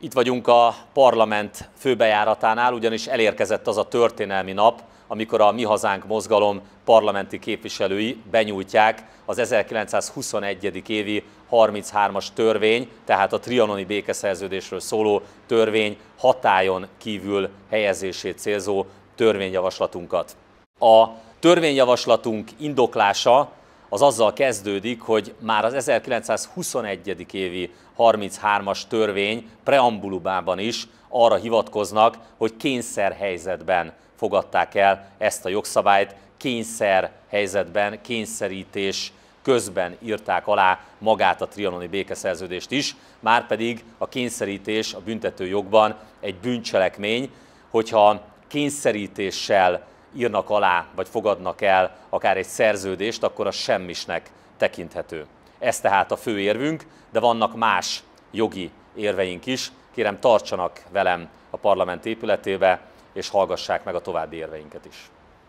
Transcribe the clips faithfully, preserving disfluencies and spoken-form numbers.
Itt vagyunk a parlament főbejáratánál, ugyanis elérkezett az a történelmi nap, amikor a Mi Hazánk mozgalom parlamenti képviselői benyújtják az ezerkilencszázhuszonegyedik évi harminchármas törvény, tehát a trianoni békeszerződésről szóló törvény hatályon kívül helyezését célzó törvényjavaslatunkat. A törvényjavaslatunk indoklása az azzal kezdődik, hogy már az ezerkilencszázhuszonegyedik évi harminchármas törvény preambulumában is arra hivatkoznak, hogy kényszerhelyzetben fogadták el ezt a jogszabályt, kényszerhelyzetben, kényszerítés közben írták alá magát a trianoni békeszerződést is, márpedig a kényszerítés a büntetőjogban egy bűncselekmény, hogyha kényszerítéssel írnak alá, vagy fogadnak el akár egy szerződést, akkor az semmisnek tekinthető. Ez tehát a fő érvünk, de vannak más jogi érveink is. Kérem, tartsanak velem a parlament épületébe, és hallgassák meg a további érveinket is.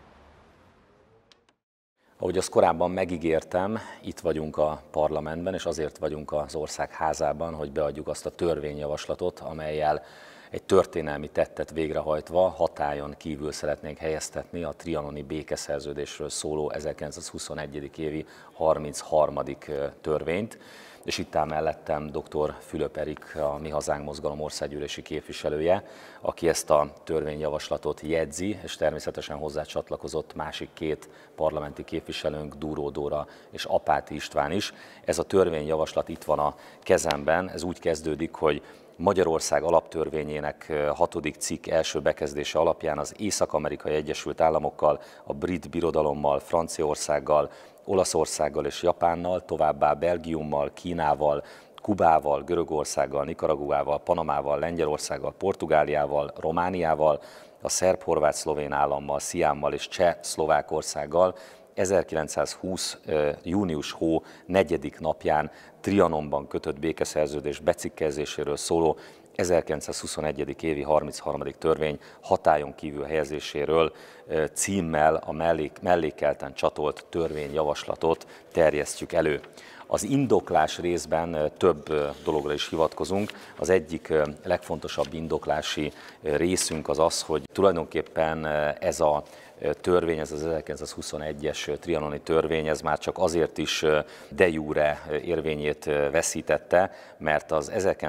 Ahogy azt korábban megígértem, itt vagyunk a parlamentben, és azért vagyunk az ország házában, hogy beadjuk azt a törvényjavaslatot, amellyel egy történelmi tettet végrehajtva hatályon kívül szeretnénk helyeztetni a trianoni békeszerződésről szóló ezerkilencszázhuszonegyedik évi harmincharmadik törvényt. És itt áll mellettem dr. Fülöp Erik, a Mi Hazánk mozgalom országgyűlési képviselője, aki ezt a törvényjavaslatot jegyzi, és természetesen hozzá csatlakozott másik két parlamenti képviselőnk, Dúró Dóra és Apáti István is. Ez a törvényjavaslat itt van a kezemben, ez úgy kezdődik, hogy Magyarország alaptörvényének hatodik cikk első bekezdése alapján az Észak-Amerikai Egyesült Államokkal, a Brit Birodalommal, Franciaországgal, Olaszországgal és Japánnal, továbbá Belgiummal, Kínával, Kubával, Görögországgal, Nikaraguával, Panamával, Lengyelországgal, Portugáliával, Romániával, a szerb-horvát-szlovén állammal, Sziámmal és Cseh-Szlovákországgal ezerkilencszázhúsz. június hó negyedik napján Trianonban kötött békeszerződés becikkezéséről szóló ezerkilencszázhuszonegyedik évi harmincharmadik törvény hatályon kívül helyezéséről címmel a mellék, mellékelten csatolt törvényjavaslatot terjesztjük elő. Az indoklás részben több dologra is hivatkozunk. Az egyik legfontosabb indoklási részünk az az, hogy tulajdonképpen ez a törvény, ez az ezerkilencszázhuszonegyes trianoni törvény, ez már csak azért is de jure érvényét veszítette, mert az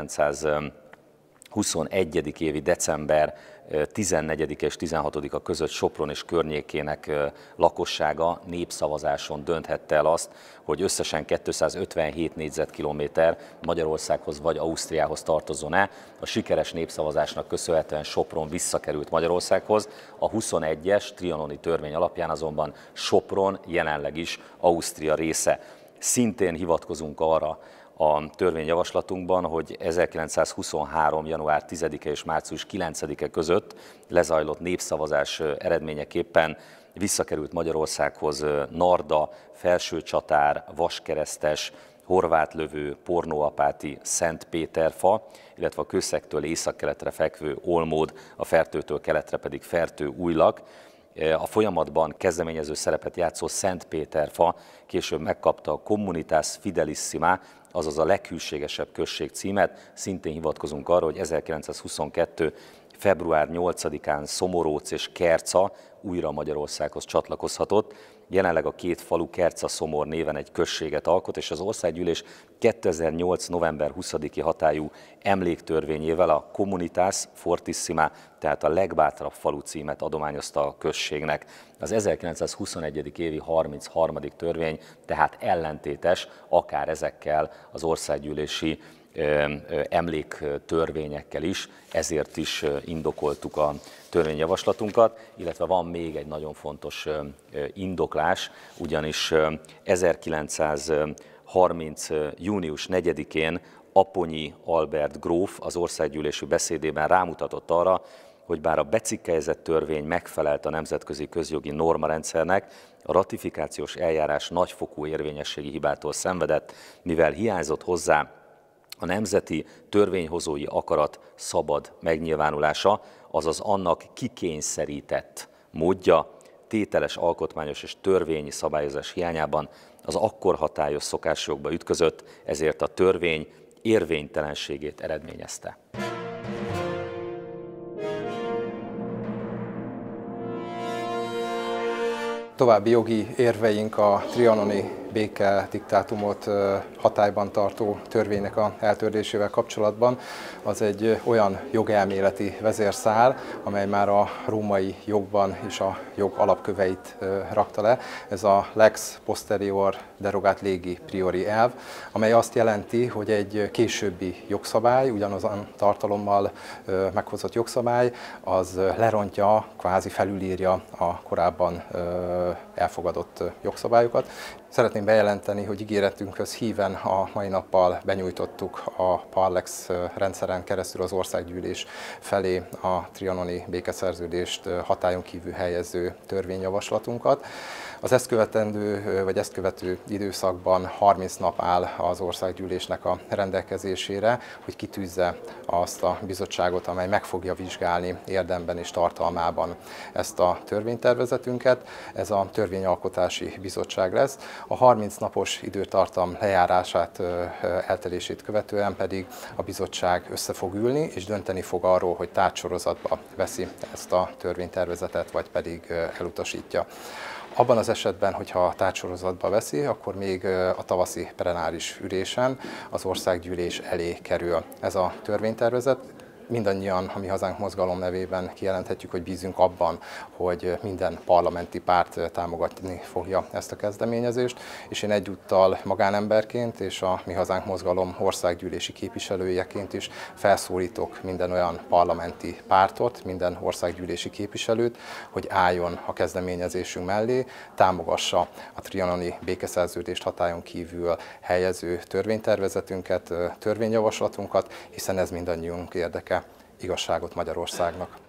ezerkilencszázhuszonegyedik évi december tizennegyedike és tizenhatodika között Sopron és környékének lakossága népszavazáson dönthette el azt, hogy összesen kétszázötvenhét négyzetkilométer Magyarországhoz vagy Ausztriához tartozzon-e. A sikeres népszavazásnak köszönhetően Sopron visszakerült Magyarországhoz. A huszonegyes trianoni törvény alapján azonban Sopron jelenleg is Ausztria része. Szintén hivatkozunk arra a törvényjavaslatunkban, hogy ezerkilencszázhuszonhárom. január tizedike és március kilencedike között lezajlott népszavazás eredményeképpen visszakerült Magyarországhoz Narda, Felsőcsatár, Vaskeresztes, Horvátlövő, Pornóapáti, Szentpéterfa, illetve a Kőszektől északkeletre fekvő Olmód, a Fertőtől keletre pedig Fertő-Újlak. A folyamatban kezdeményező szerepet játszó Szentpéterfa később megkapta a Communitas Fidelissima, azaz a leghűségesebb község címet. Szintén hivatkozunk arra, hogy ezerkilencszázhuszonkettő. február nyolcadikán Szomoróc és Kerca újra Magyarországhoz csatlakozhatott. Jelenleg a két falu Kerca-Szomor néven egy községet alkot, és az országgyűlés kétezer-nyolc. november huszadiki hatályú emléktörvényével a Communitas Fortissima, tehát a legbátrabb falu címet adományozta a községnek. Az ezerkilencszázhuszonegyedik évi harmincharmadik törvény tehát ellentétes akár ezekkel az országgyűlési emléktörvényekkel is, ezért is indokoltuk a törvényjavaslatunkat, illetve van még egy nagyon fontos indoklás, ugyanis ezerkilencszázharminc. június negyedikén Aponyi Albert gróf az országgyűlési beszédében rámutatott arra, hogy bár a becikkelezett törvény megfelelt a nemzetközi közjogi normarendszernek, a ratifikációs eljárás nagyfokú érvényességi hibától szenvedett, mivel hiányzott hozzá a nemzeti törvényhozói akarat szabad megnyilvánulása, azaz annak kikényszerített módja, tételes alkotmányos és törvényi szabályozás hiányában az akkor hatályos szokásjogba ütközött, ezért a törvény érvénytelenségét eredményezte. További jogi érveink a trianoni béke diktátumot hatályban tartó törvénynek a eltörlésével kapcsolatban. Az egy olyan jogelméleti vezérszál, amely már a római jogban is a jog alapköveit rakta le. Ez a lex posterior derogat legi priori elv, amely azt jelenti, hogy egy későbbi jogszabály, ugyanazon tartalommal meghozott jogszabály, az lerontja, kvázi felülírja a korábban elfogadott jogszabályokat. Szeretném bejelenteni, hogy ígéretünkhöz híven a mai nappal benyújtottuk a Parlex rendszeren keresztül az országgyűlés felé a trianoni békeszerződést hatályon kívül helyező törvényjavaslatunkat. Az ezt követendő, vagy ezt követő időszakban harminc nap áll az országgyűlésnek a rendelkezésére, hogy kitűzze azt a bizottságot, amely meg fogja vizsgálni érdemben és tartalmában ezt a törvénytervezetünket. Ez a törvényalkotási bizottság lesz. A harminc napos időtartam lejárását, eltelését követően pedig a bizottság össze fog ülni, és dönteni fog arról, hogy tárgysorozatba veszi ezt a törvénytervezetet, vagy pedig elutasítja. Abban az esetben, hogyha a tárgysorozatba veszi, akkor még a tavaszi plenáris ülésen az országgyűlés elé kerül ez a törvénytervezet. Mindannyian a Mi Hazánk mozgalom nevében kijelenthetjük, hogy bízunk abban, hogy minden parlamenti párt támogatni fogja ezt a kezdeményezést, és én egyúttal magánemberként és a Mi Hazánk mozgalom országgyűlési képviselőjeként is felszólítok minden olyan parlamenti pártot, minden országgyűlési képviselőt, hogy álljon a kezdeményezésünk mellé, támogassa a trianoni békeszerződést hatályon kívül helyező törvénytervezetünket, törvényjavaslatunkat, hiszen ez mindannyiunk érdeke. Igazságot Magyarországnak!